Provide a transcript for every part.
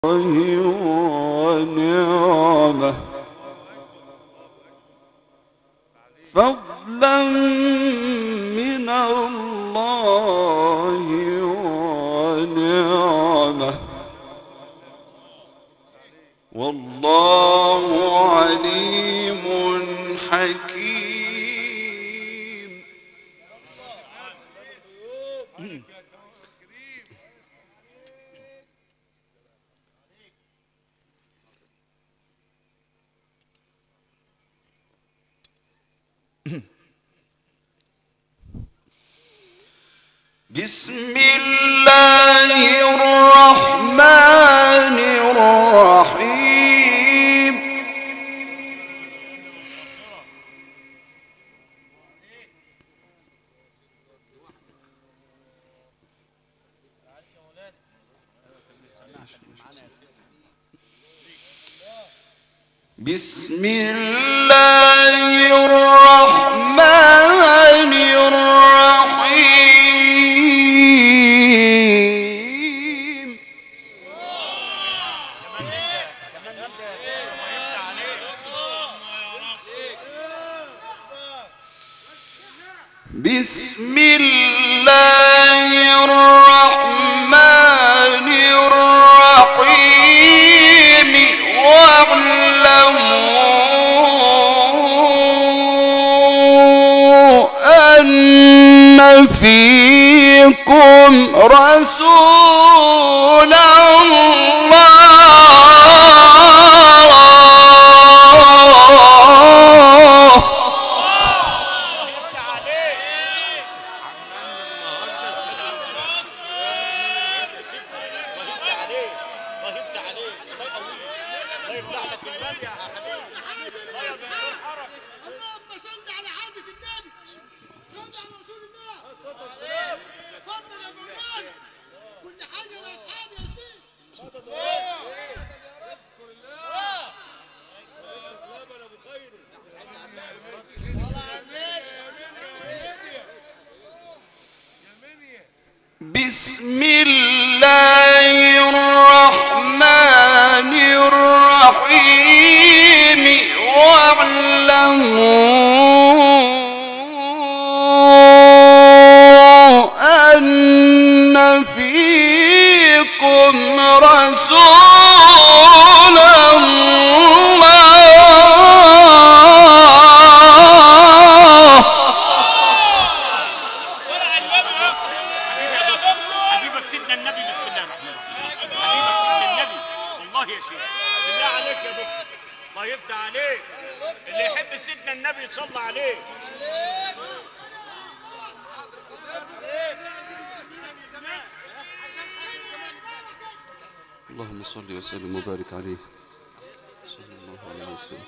ونعمه فضلا من الله ونعمه والله عليم حكيم. بسم الله الرحمن الرحيم. بسم الله الرحمن الرحيم. بسم الله الرحمن الرحيم. واعلموا أن فيكم رسول بسم الله الرحمن الرحيم. واعلموا أن فيكم رسول صلى عليه. اللهم صل وسلم وبارك عليه صلى الله عليه وسلم.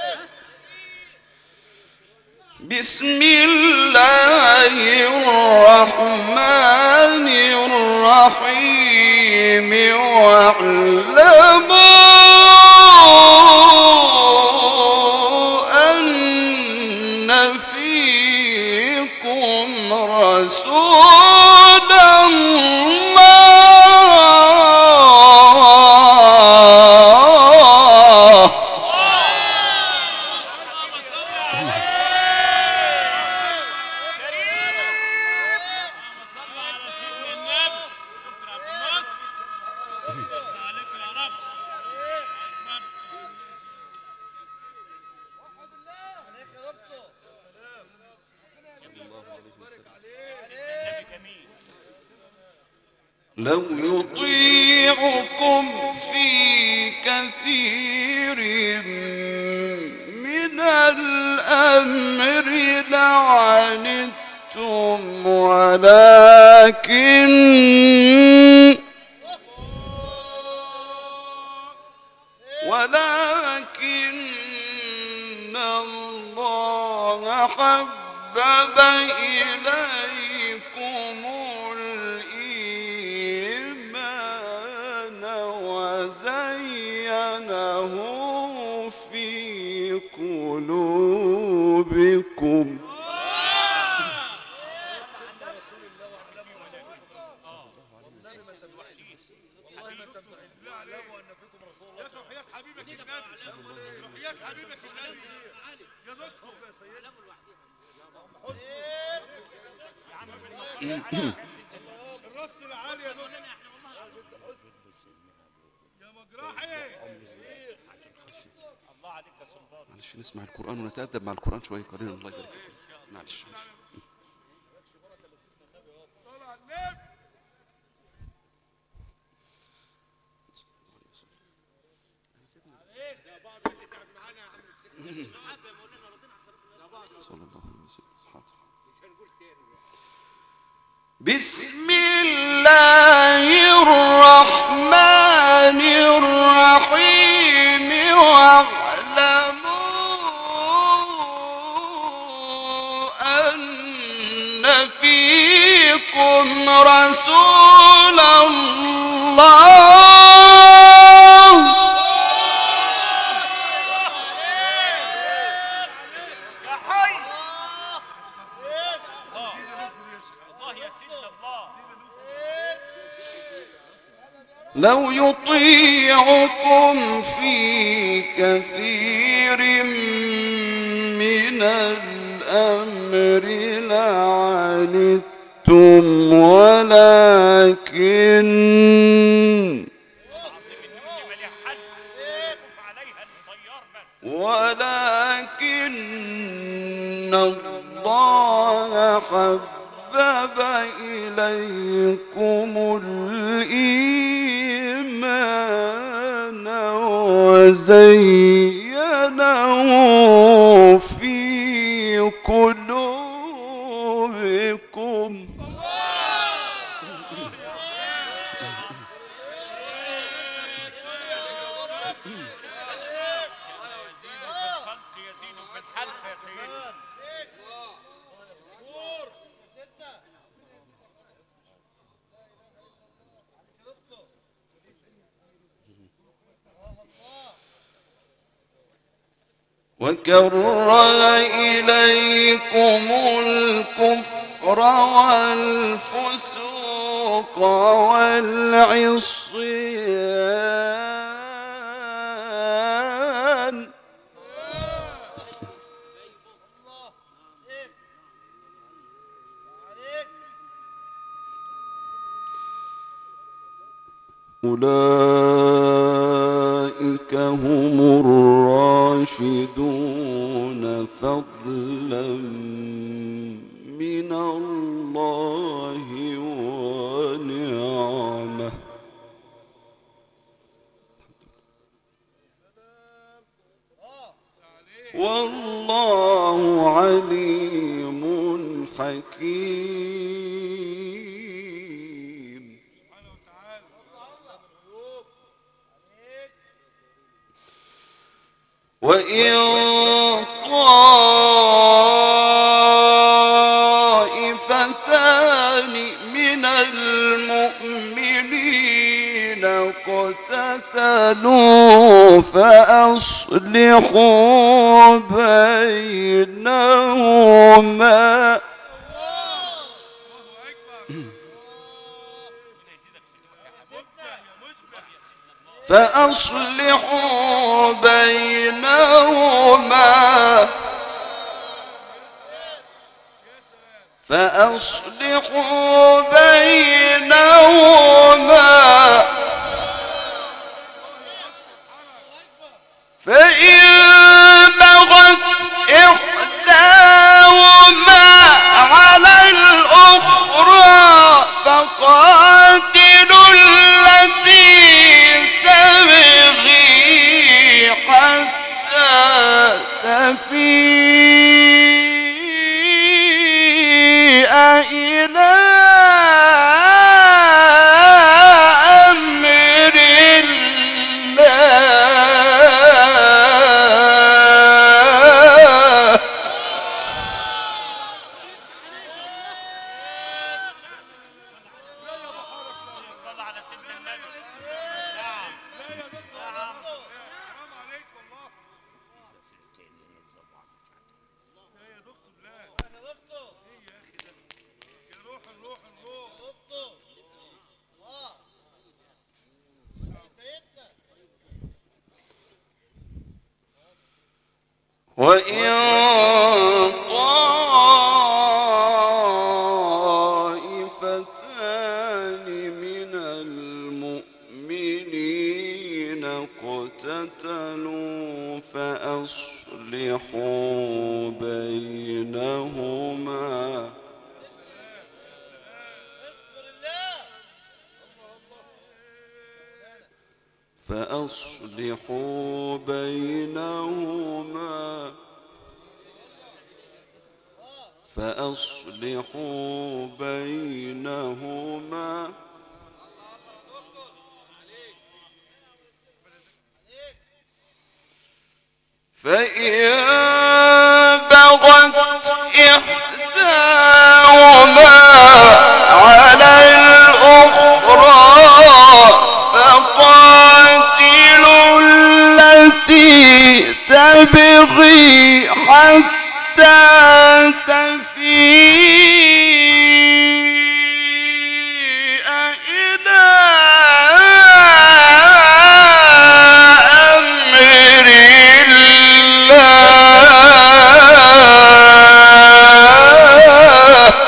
بسم الله الرحمن الرحيم. واعلموا رسول الله. لو يطيعكم في كثير من الأمر لعنتم ولكن الله حبب إليكم الإيمان وزينه في قلوبكم وحياة حبيبك النبي يا دكتور يا سيدنا الرص العالي يا دكتور يا مجراحي الله عليك يا صنباط. معلش نسمع القرآن ونتأدب مع القرآن شوية قليلا. الله يبارك فيك. معلش صل على النبي. صلى الله عليه وسلم. حاضر. بسم الله الرحمن الرحيم. واعلموا أن فيكم رسول الله لو يطيعكم في كثير من الأمر لعنتم ولكن الله حبب إليكم الإيمان وزينه في قلوبكم وكره إليكم الكفر والفسوق والعصيان أولئك هم الراشدون فضلا من الله ونعمه. والله عليم حكيم. وإن طائفتان من المؤمنين اقتتلوا فأصلحوا بينهما فأصلحوا بينهما فإن بغت إحداهما على الأخرى فقاتلوا التي تبغي حتى تفيء إلى أمر الله وإن طائفتان من المؤمنين اقتتلوا فأصلحوا بينهما فأصلحوا بينهما فإن بغت إحداهما على الأخرى فقاتلوا التي تبغي حتى تفيء إلى أمر الله.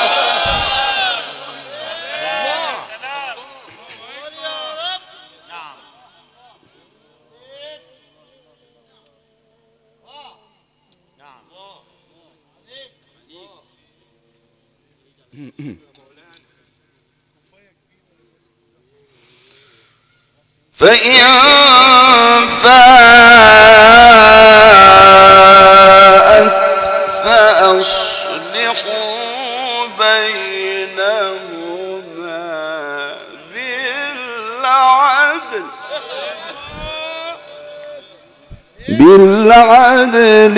فإن فاءت فأصلحوا بينهما بالعدل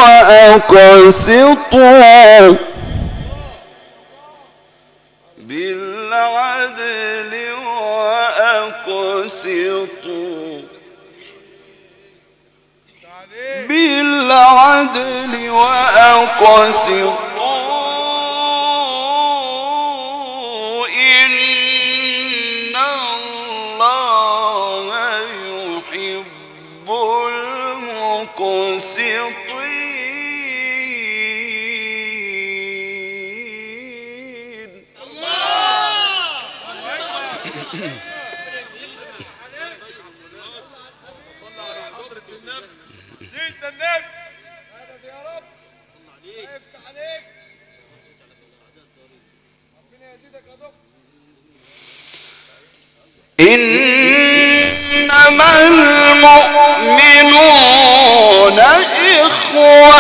وأقسطوا بالعدل وأقسطوا إن الله يحب المقسطين. صلى على حضرة النبي سيدنا النبي مدد يا رب يفتح عليك ربنا يزيدك يا دكتور. إنما المؤمنون إخوة.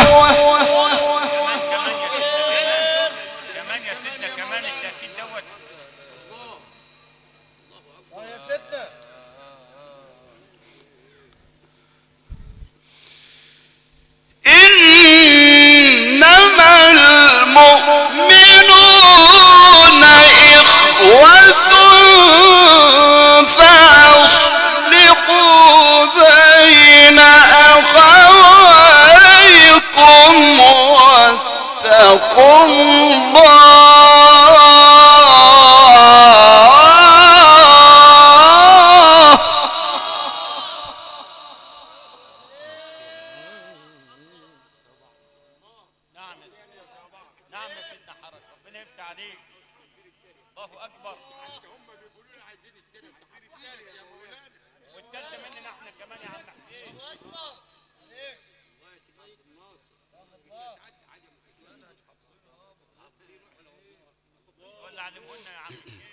كمان يا سيدنا كمان التأكيد دوت. يا ستة إنما المؤمنون إخوة فأصلحوا بين أخويكم واتقوا الله. نعم يا سيدنا حرج ربنا يفتح عليك. الله أكبر. والتالتة مننا احنا كمان يا عم حسين. ولا علمونا يا عم حسين.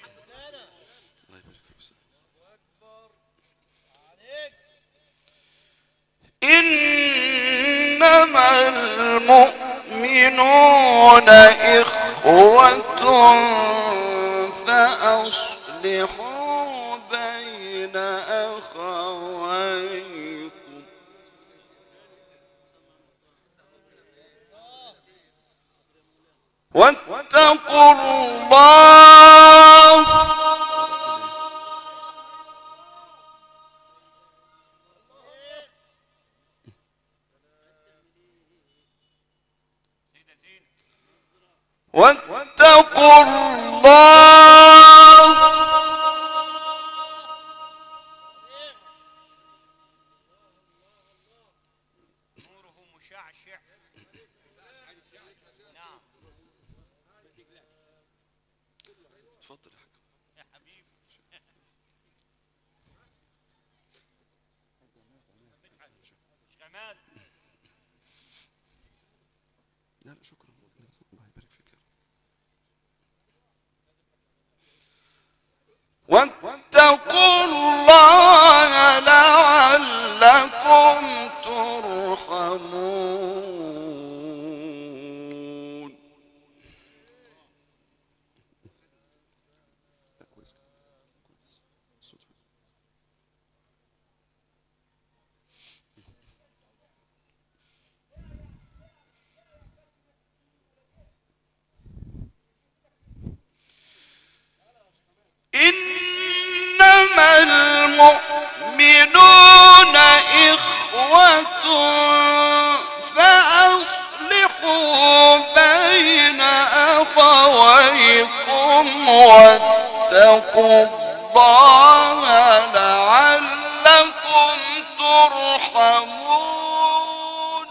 إنما المؤمنون إخوة فأصلحوا بين أخويكم واتقوا الله. واتقوا الله. نوره مشع الشعر. نعم. اتفضل يا حاج. يا حبيبي. مش جمال. لا لا شكرا، الله يبارك فيك يا رب. واتقوا الله لعلكم ترحمون. كويس كويس الصوت. إنما المؤمنون إخوة فأصلحوا بين أخويكم واتقوا الله لعلكم ترحمون.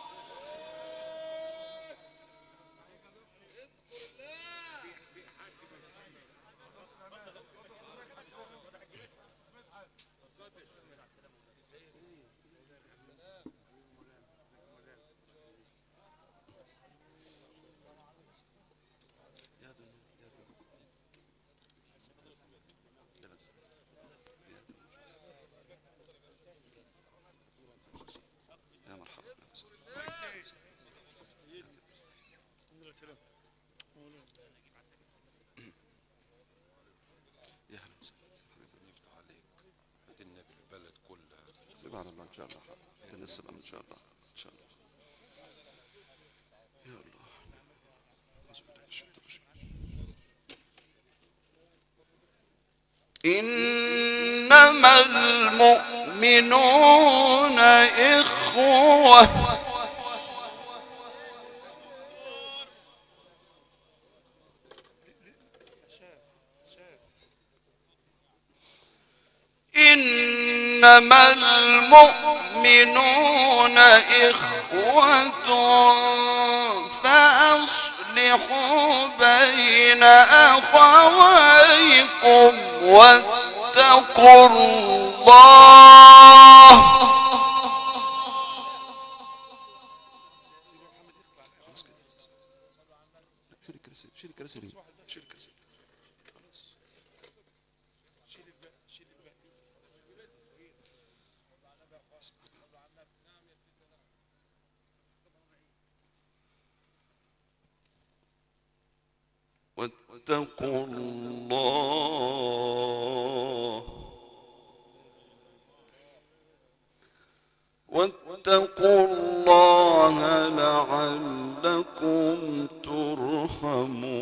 يا مرحبا. يا اهلا وسهلا. ربنا يفتح عليك. هدينا بالبلد كلها. سيب على الله ان شاء الله. ربنا السلام ان شاء الله ان شاء الله. يا الله. أعوذ بالله من الشيطان الرجيم. إنما المؤمنون إخوة إنما المؤمنون إخوة فأصلحوا بين أخويكم واتقوا الله. شيل الكراسي، شيل الكراسي دي، شيل الكراسي. واتقوا الله واتقوا الله لعلكم ترحمون.